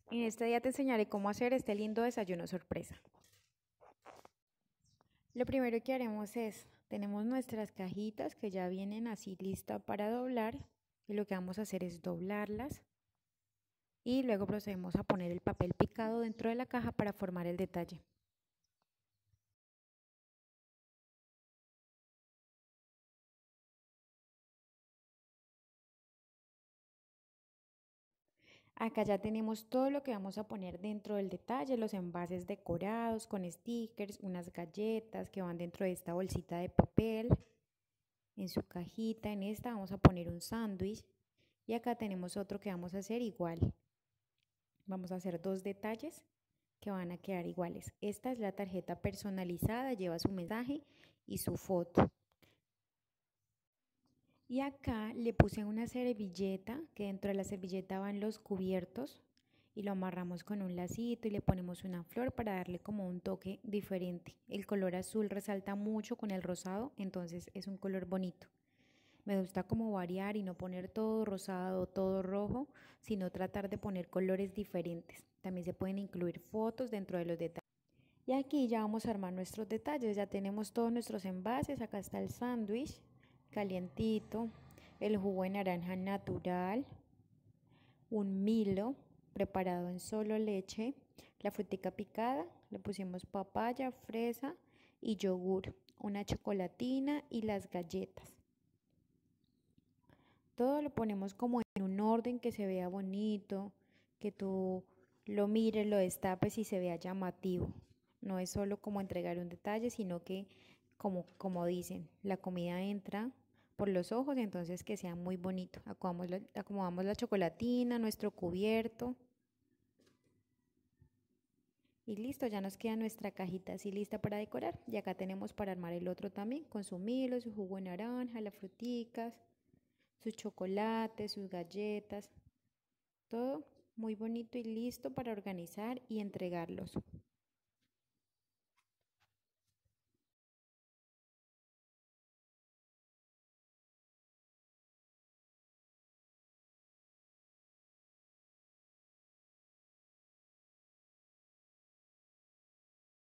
En este día te enseñaré cómo hacer este lindo desayuno sorpresa. Lo primero que haremos es, tenemos nuestras cajitas que ya vienen así listas para doblar y lo que vamos a hacer es doblarlas y luego procedemos a poner el papel picado dentro de la caja para formar el detalle. Acá ya tenemos todo lo que vamos a poner dentro del detalle, los envases decorados con stickers, unas galletas que van dentro de esta bolsita de papel. En su cajita, en esta vamos a poner un sándwich y acá tenemos otro que vamos a hacer igual. Vamos a hacer dos detalles que van a quedar iguales. Esta es la tarjeta personalizada, lleva su mensaje y su foto. Y acá le puse una servilleta, que dentro de la servilleta van los cubiertos y lo amarramos con un lacito y le ponemos una flor para darle como un toque diferente. El color azul resalta mucho con el rosado, entonces es un color bonito. Me gusta como variar y no poner todo rosado, todo rojo, sino tratar de poner colores diferentes. También se pueden incluir fotos dentro de los detalles. Y aquí ya vamos a armar nuestros detalles. Ya tenemos todos nuestros envases. Acá está el sándwich calientito, el jugo de naranja natural, un Milo preparado en solo leche, la frutica picada, le pusimos papaya, fresa y yogur, una chocolatina y las galletas. Todo lo ponemos como en un orden que se vea bonito, que tú lo mires, lo destapes y se vea llamativo. No es solo como entregar un detalle, sino que como dicen, la comida entra por los ojos, entonces que sea muy bonito. Acomodamos la chocolatina, nuestro cubierto y listo, ya nos queda nuestra cajita así lista para decorar. Y acá tenemos para armar el otro también, con su Milo, su jugo de naranja, las fruticas, sus chocolates, sus galletas, todo muy bonito y listo para organizar y entregarlos.